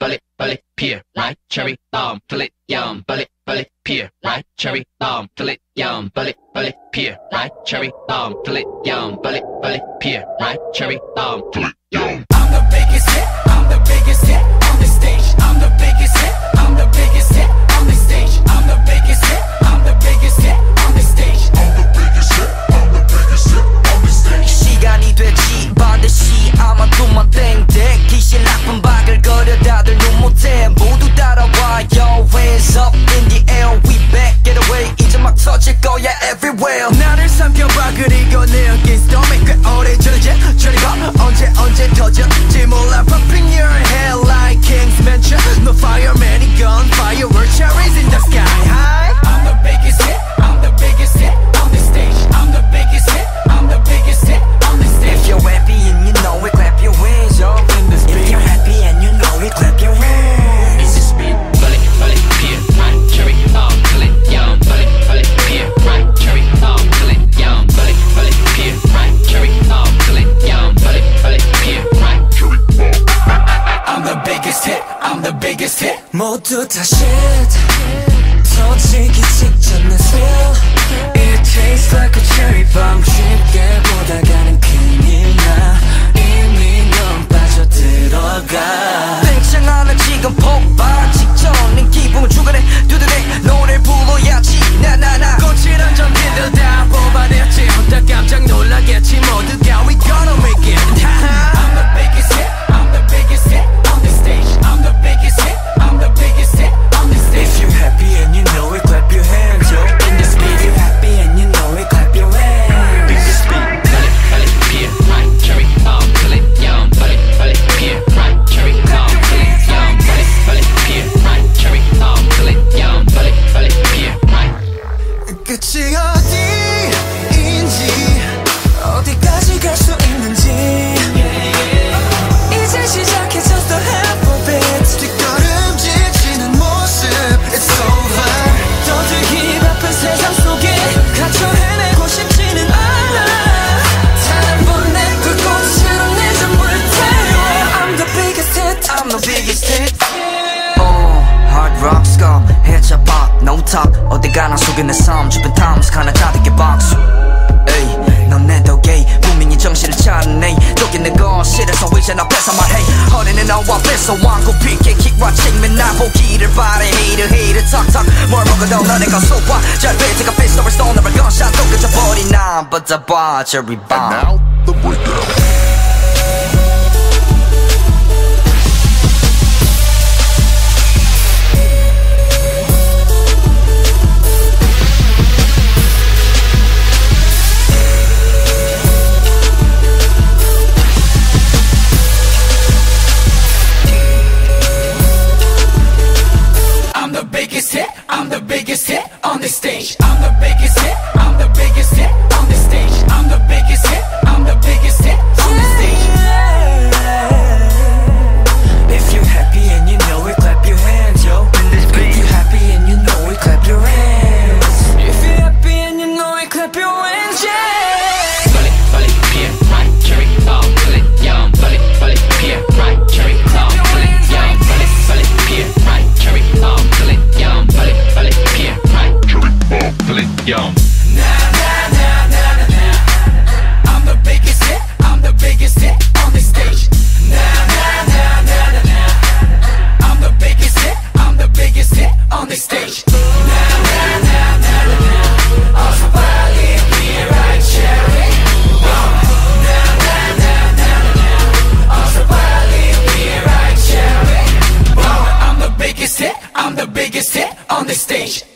bully, pear, right, cherry, fill it, yum, bully, pear, right, cherry, fill it, yum, bully, pear, right, cherry, fill it, yum, bully, pear, right, cherry, fill it, yum. I'm the biggest hit, I'm the biggest hit on the stage. I'm the biggest hit, I'm the biggest hit on the stage. I'm the biggest hit, I'm the biggest hit on the stage. I'm the biggest hit, I'm the biggest hit on the stage. 시간이 됐지 반드시 아마도 땡땡 기실 나쁜 바글거려 다들 눈 못해 모두 따라와요. Hands up in the air we back get away 이제 막 터질 거야 everywhere. 나를 삼켜봐 그리고 내 against storm이 꽤 오래전이지. 저리 가 언제 터졌지 몰라. Popping your head like King's Mansion. No fireman gun fireworks cherries in the sky high. I'm the biggest hit, I'm the biggest hit on the stage. I'm the biggest hit, I'm the biggest hit on the stage. If you're happy and you know it clap your hands up in this beat. If you're happy and you know it clap your hands. It's this beat, bully, pear, right, cherry, fill it, yum, bully, pear, right, cherry, fill it, yum, bully, pear, right, cherry, fill it, yum, bully, pear, right, cherry, I'm the biggest hit, I'm the biggest hit. 모두 다 shit 터지기 직전에 spill. It tastes like a cherry bomb. 쉽게 보다가는 큰일 나. 이미 넌 빠져들어가. 땡창 하나 지금 폭발 직전인 기분 주간에 두드레 노래 불러야지 나나나. 꽃이란 전기들 다 뽑아냈지. 혼자 깜짝 놀라겠지 모두가 we gonna make it. I'm the biggest hit, I'm the biggest hit on the stage. I'm the biggest hit, I'm the biggest hit on the stage. If you're happy and you know it clap your hands yo. In this beat. If you're happy and you know it clap your hands. in this beat, bully, pear, right, cherry, fill it, yum, bully, pear, right, cherry, fill it, yum, bully, pear, right, cherry, fill it, yum, bully, pear, right. 끝이 어디인지 어디까지 갈 수 있는지 이제 시작해졌어 half of it. 뒷걸음질 모습 It's over. 떠들기 바쁜 세상 속에 갇혀 헤매고 싶지는 않아. 단번 내 불꽃으로 내 전부를 태워. I'm the biggest hit, I'm the biggest hit. Hard rock skull, headshot pop, no talk. 어디 가나 속에 내 삶 주변 탐스 가나 가득히 박수. 에이, 넌 내 덕에 분명히 정신을 차리네. 여기 내 거실에서 이제 나 뺏어 말해. 허리는 너와 뺏어 왕고 피게 킥과 책면 나 보기를 바래. Hater talk 뭘 먹어도 너네가 소화 잘 배트가 피스톨을 쏘너를 gunshot도 그쳐버린 난 But the bar cherry bomb. And now the breakdown. I'm the biggest hit, I'm the biggest hit on the stage. I'm the biggest hit, I'm the biggest hit on the stage. I'm the biggest hit, I'm the biggest hit on the stage. If you're happy and you know it, clap your hands, yo. If you're happy and you know it, clap your hands. If you're happy and you know it, clap your hands, yeah. Bully, pear, right, cherry, fill it, yum, bully, pear, right, cherry, fill it, yum, bully, pear, right, cherry, fill it, yum, bully, pear, right, cherry, fill it, yum. I'm the biggest hit, I'm the biggest hit on the stage. I'm the biggest hit, I'm the biggest hit on the stage. 어서 빨리 be right cherry. 어서 빨리 be right cherry. I'm the biggest hit, I'm the biggest hit on the stage.